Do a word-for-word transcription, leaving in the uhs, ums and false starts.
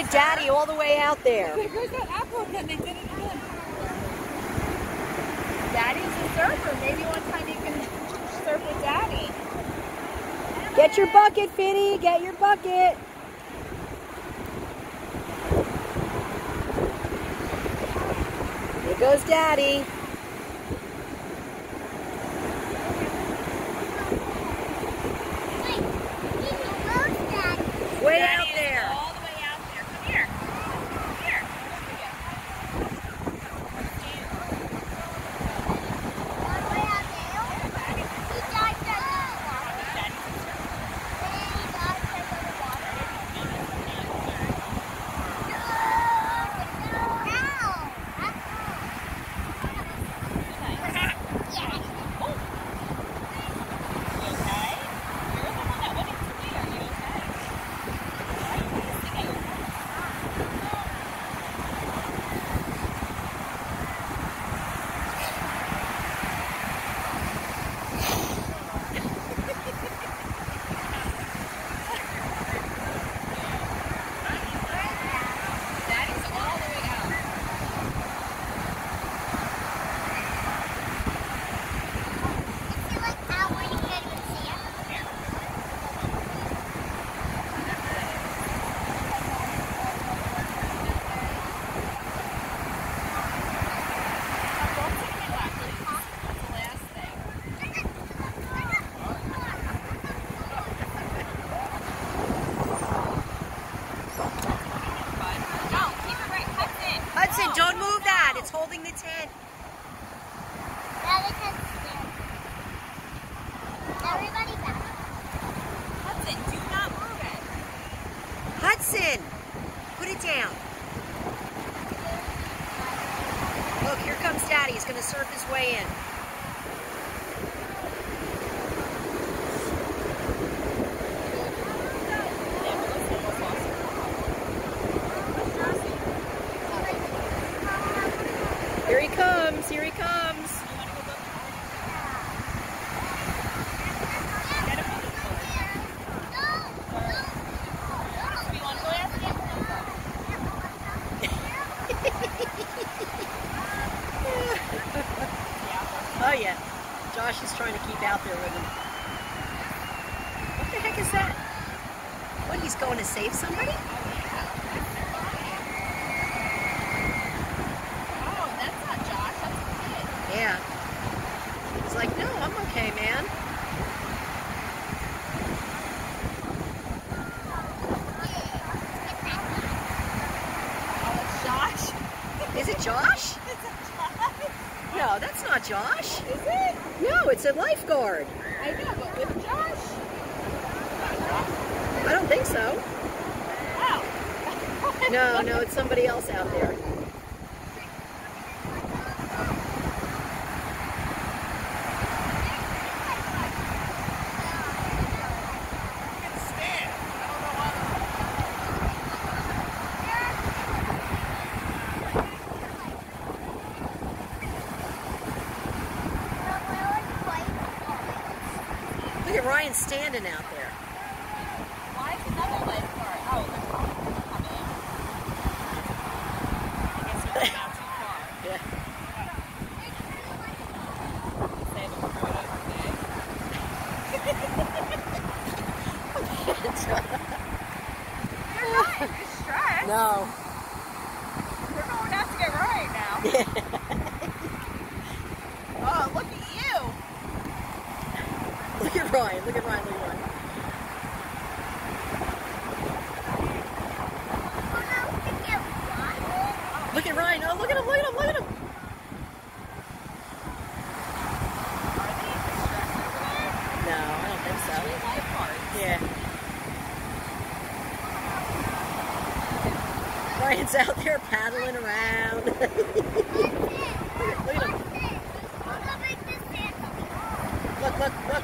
Daddy all the way out there. There goes that apple again. They did it again. Daddy's a surfer. Maybe one time you can surf with Daddy. Get your bucket, Finny. Get your bucket. Here goes Daddy. Way out there. All the way out there. Come here. Come here. All the way out there? He died because of the water. Then he died because of the water. Hudson, don't move that. It's holding the tent. Everybody back. Hudson, do not move it. Hudson, put it down. Look, here comes Daddy. He's going to surf his way in. Here he comes. Here he comes. Oh yeah, Josh is trying to keep out there with him. What the heck is that? What, he's going to save somebody? Oh, that's not Josh. That's a kid. Yeah. He's like, no, I'm okay, man. Oh, it's Josh? Is it Josh? Is it Josh? No, that's not Josh. Is it? No, it's a lifeguard. I know, but with Josh? I don't think so. Wow. No, no, it's somebody else out there. Look at Ryan standing out there. Why is another lifeguard? Oh, they're coming. I guess they're not too far. Yeah. Say them for it You're not in distress. No. We're going out to get Ryan now. Oh, look at you. Look at Ryan, look at Ryan, look at Ryan. Look at Ryan, oh look at him, look at him, look at him. Are they in distress over there? No, I don't think so. Three lifeguards. Yeah. Ryan's out there paddling around. Look at him. Look, look, look.